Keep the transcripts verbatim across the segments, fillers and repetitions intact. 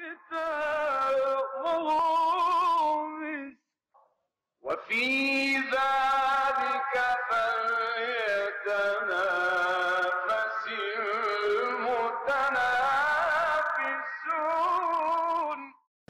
وفي ذلك فليتنافس المتنافسون.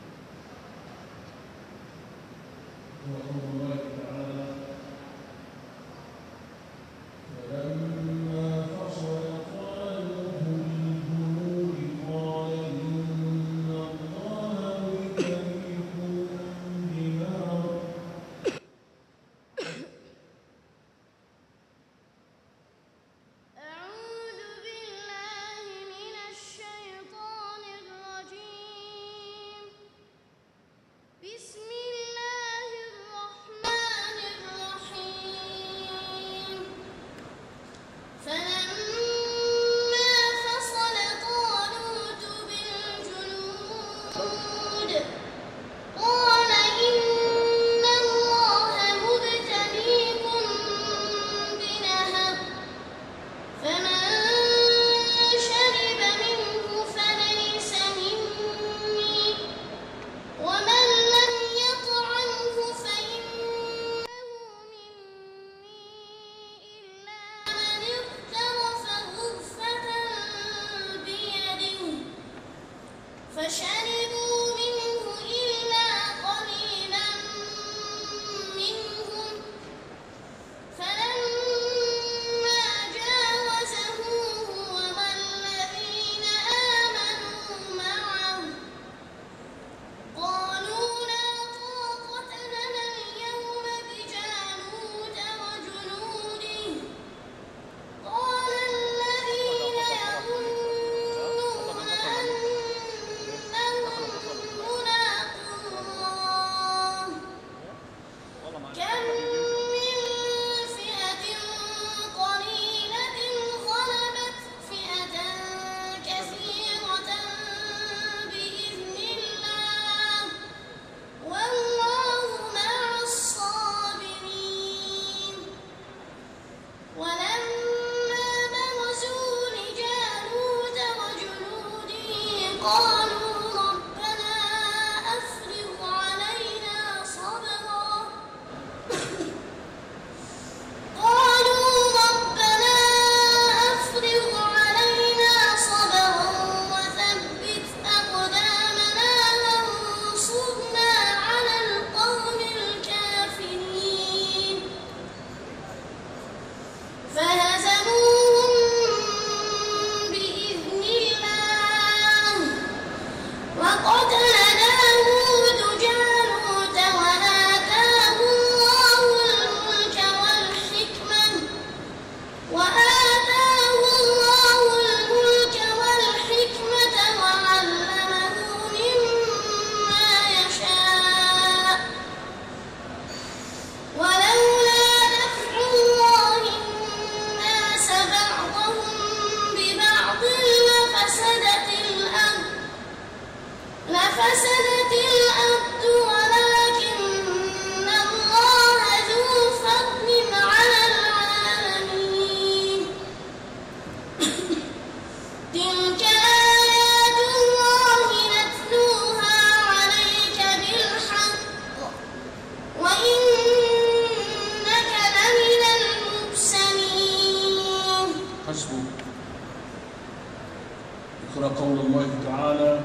قول الله تعالى: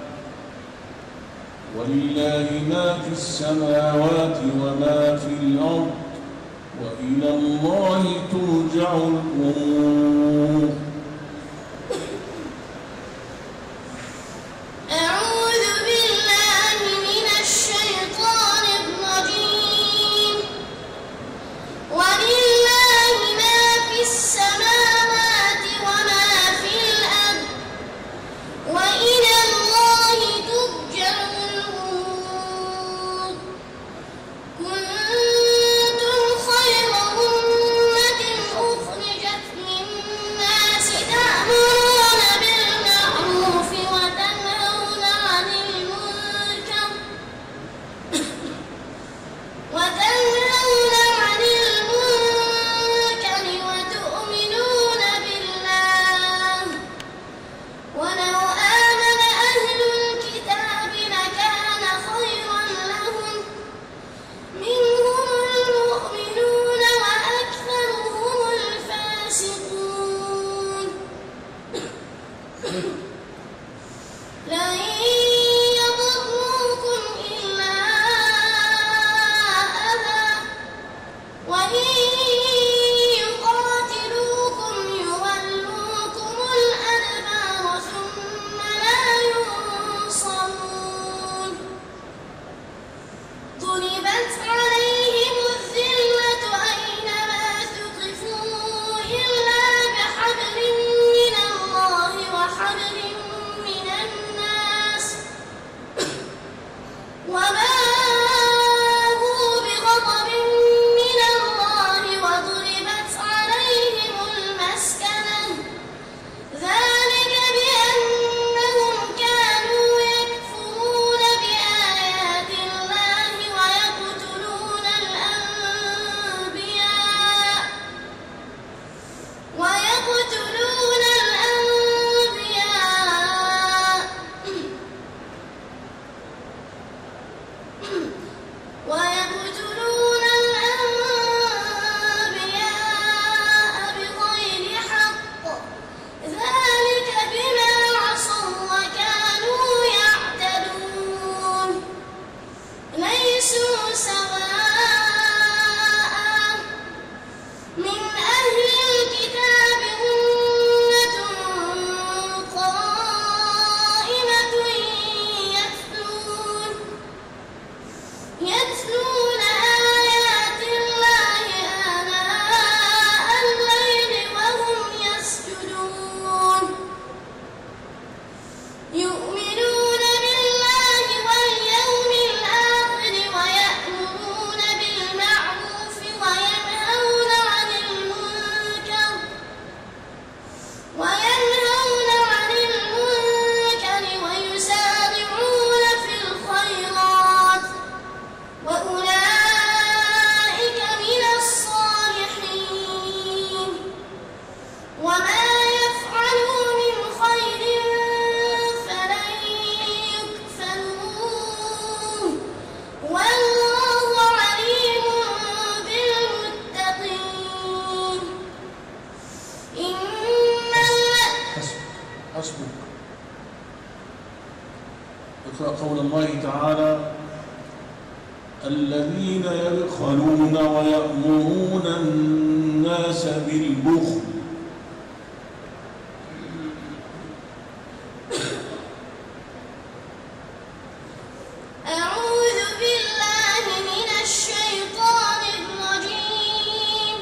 ولله ما في السماوات وما في الأرض وإلى الله ترجع الأمور. أخرجت للناس لن يضروكم إلا أذى وإن يقاتلوكم يولوكم الأدبار ثم لا ينصرون ضربت عليهم الذلة أينما ثقفوا إلا بحبل من الله وحبل من الناس وباءوا بغضب من الله وضربت عليهم المسكنة ذلك بأنهم كانوا يكفرون بآيات الله ويقتلون الأنبياء ويقتلون الأنبياء ويقتلون الأنبياء بغير حق ذلك بما عصوا وكانوا يعتدون ليسوا سواء من أهل الكتاب أمة قائمة يتلون يتلون آيات الله آناء الليل وهم يسجدون يؤمنون بالله واليوم الآخر ويأمرون بالمعروف وينهون عن المنكر وينهون عن المنكر ويسارعون في الخيرات وأولئك من الصالحين وما يفعلوا من خير فلن يكفروه والله عليم بالمتقين إن حسبك حسبك. اقرأ قول الله تعالى: الذين يبخلون ويأمرون الناس بالبخل أعوذ بالله من الشيطان الرجيم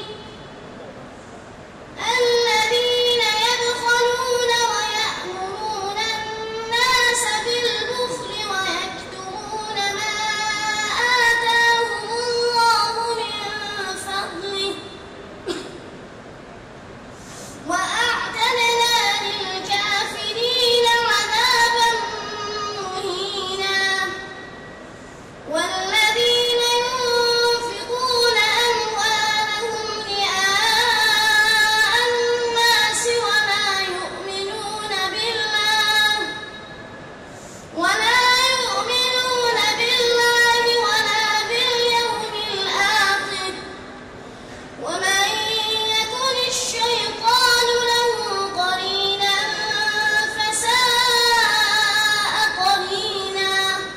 الذين يبخلون ويأمرون الناس بالبخل ويكتمون ما آتاهم الله من فضله وأعتدنا للكافرين عذابا مهينا والذين ينفقون أموالهم رئاء الناس ولا يؤمنون بالله ولا يؤمنون بالله ولا باليوم الآخر ومن يكن الشيطان له قرينا فساء قرينا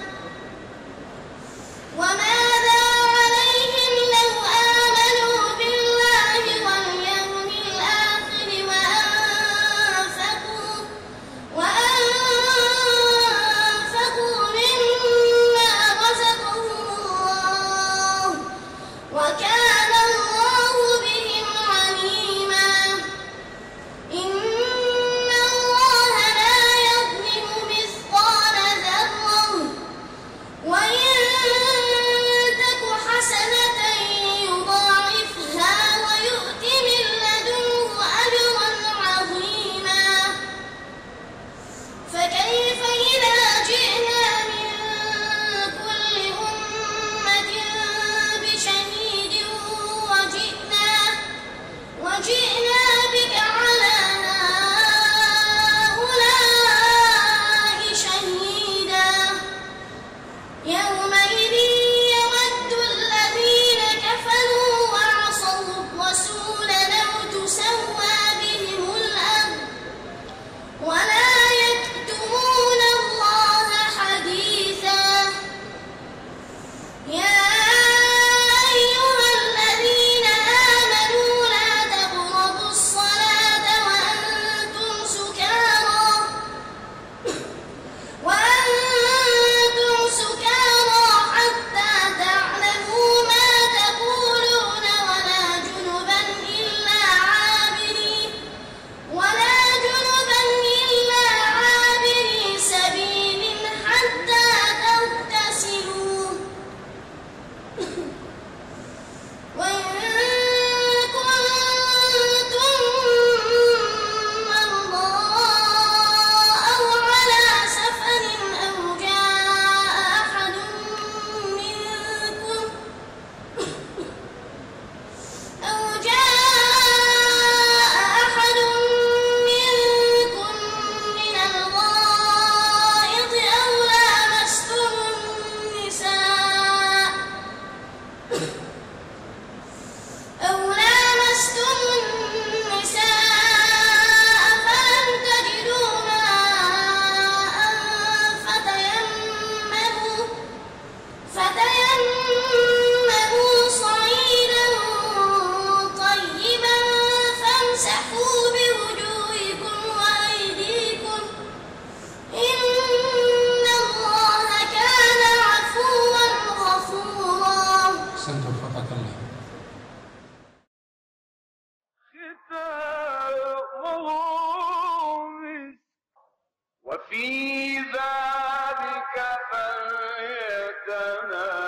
وماذا عليهم لو آمنوا بالله واليوم الآخر وأنفقوا وأنفقوا مما رزقهم الله وكان الله بهم عليما إن الله لا يظلم مثقال ذرة وإن تك حسنة يضاعفها ويؤت من لدنه أجرا عظيما فكيف إذا جئنا من كل أمة بشهيد وجئنا وجئنا بك على هؤلاء شهيدا يومئذ يود الذين كفروا وعصوا الرسول لو تسوى بهم الأرض ولا في ذلك فليتنافس